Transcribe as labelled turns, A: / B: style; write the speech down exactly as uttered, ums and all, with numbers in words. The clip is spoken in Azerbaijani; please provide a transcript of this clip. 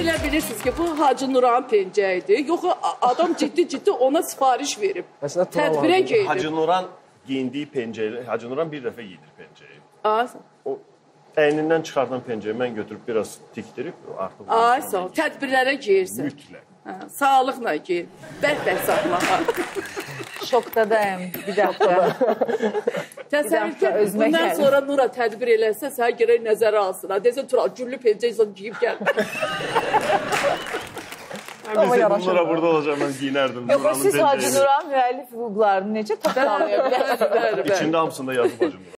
A: elə bilirsiniz ki, bu Hacı Nuran pencəyidir. Yox, adam ciddi-ciddi ona sifariş verib. Tədbirə geyinib.
B: Hacı Nuran giyindiyi pencəyi, Hacı Nuran bir dəfə giyinir pencəyi.
A: O
B: əynindən çıxardan pencəyi mən götürüb biraz tikdirib, artıq...
A: Ay, sağ ol, tədbirlərə geyirsin.
B: Mütləq.
A: Sağlıqla giyin, bərk-bərk saxlağa.
C: Şokdadayım, bir dəfə.
A: Təsəvvür ki, bundan sonra Nura tədbir eləsə, sənə gərək nəzərə alsın. Desən, Tural, güllü pencəyi giyib gəl.
B: Nura burada olacaq, mən giyinərdim.
C: Yox, siz Hacı Nuran müəllif hüquqlarını necə tapdalayabilirsiniz?
B: İçində hamısında yazıb Hacı Nuran.